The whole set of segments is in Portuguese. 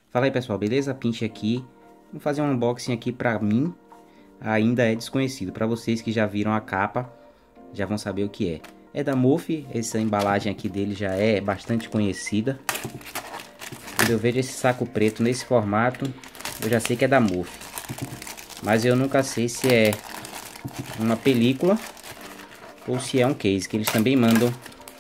Fala aí pessoal, beleza? Pinche aqui. Vou fazer um unboxing aqui pra mim. Ainda é desconhecido. Pra vocês que já viram a capa, já vão saber o que é. É da Morphe, essa embalagem aqui dele já é bastante conhecida. Quando eu vejo esse saco preto nesse formato, eu já sei que é da Morphe. Mas eu nunca sei se é uma película ou se é um case, que eles também mandam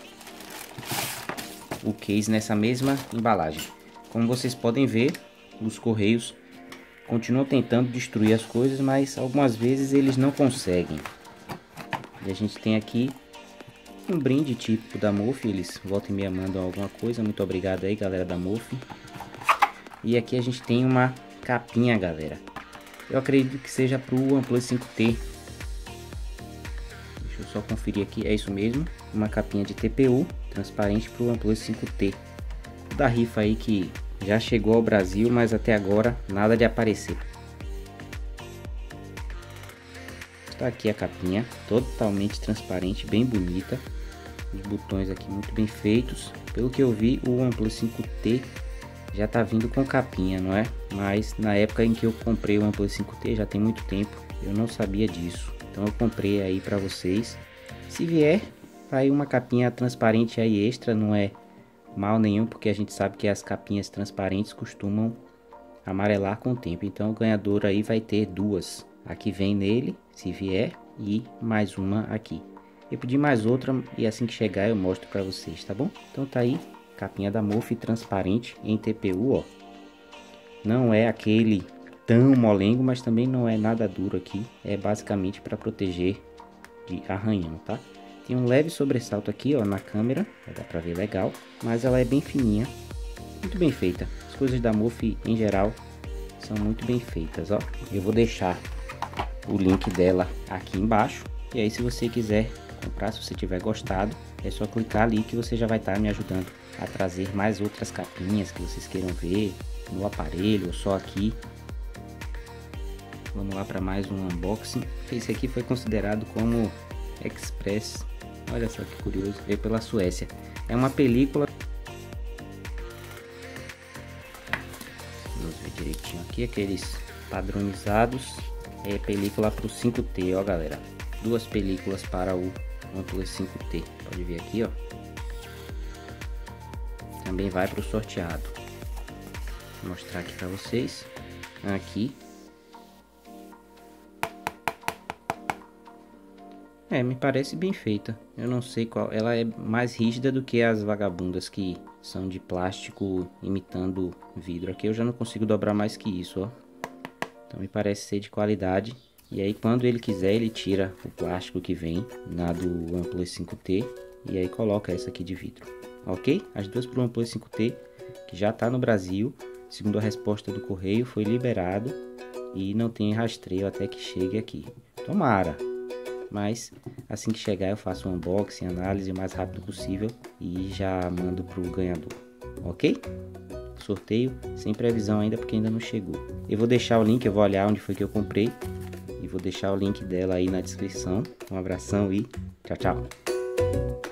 o case nessa mesma embalagem. Como vocês podem ver, os correios continuam tentando destruir as coisas, mas algumas vezes eles não conseguem. E a gente tem aqui um brinde típico da Morphe, eles volta e meia mandam alguma coisa. Muito obrigado aí, galera da Morphe. E aqui a gente tem uma capinha, galera. Eu acredito que seja para o OnePlus 5T. Deixa eu só conferir aqui, é isso mesmo. Uma capinha de TPU transparente para o OnePlus 5T. Da rifa aí que já chegou ao Brasil, mas até agora nada de aparecer. Está aqui a capinha, totalmente transparente, bem bonita. Os botões aqui muito bem feitos. Pelo que eu vi, o OnePlus 5T já está vindo com capinha, não é? Mas na época em que eu comprei o OnePlus 5T, já tem muito tempo, eu não sabia disso. Então eu comprei aí para vocês. Se vier, aí uma capinha transparente aí extra, não é mal nenhum, porque a gente sabe que as capinhas transparentes costumam amarelar com o tempo. Então o ganhador aí vai ter duas. Aqui vem nele, se vier, e mais uma aqui. Eu pedi mais outra e assim que chegar eu mostro para vocês, tá bom? Então tá aí, capinha da Morphe transparente em TPU, ó. Não é aquele tão molengo, mas também não é nada duro aqui. É basicamente para proteger de arranhão, tá? Tem um leve sobressalto aqui, ó, na câmera, dá pra ver legal, mas ela é bem fininha, muito bem feita. As coisas da Morphe em geral são muito bem feitas, ó. Eu vou deixar o link dela aqui embaixo, e aí se você quiser comprar, se você tiver gostado, é só clicar ali que você já vai estar me ajudando a trazer mais outras capinhas que vocês queiram ver no aparelho ou só aqui. Vamos lá para mais um unboxing. Esse aqui foi considerado como Express. Olha só que curioso, veio pela Suécia. É uma película. Vamos ver direitinho aqui, aqueles padronizados. É película para o 5T, ó galera. Duas películas para o OnePlus 5T. Pode ver aqui, ó. Também vai para o sorteado. Vou mostrar aqui para vocês. Aqui. Me parece bem feita. Eu não sei qual. Ela é mais rígida do que as vagabundas que são de plástico imitando vidro. Aqui eu já não consigo dobrar mais que isso, ó. Então me parece ser de qualidade. E aí quando ele quiser, ele tira o plástico que vem na do OnePlus 5T e aí coloca essa aqui de vidro. Ok? As duas para o OnePlus 5T, que já está no Brasil. Segundo a resposta do correio, foi liberado e não tem rastreio até que chegue aqui. Tomara! Mas assim que chegar eu faço um unboxing, análise o mais rápido possível e já mando para o ganhador, ok? Sorteio sem previsão ainda porque ainda não chegou. Eu vou deixar o link, eu vou olhar onde foi que eu comprei e vou deixar o link dela aí na descrição. Um abração e tchau, tchau!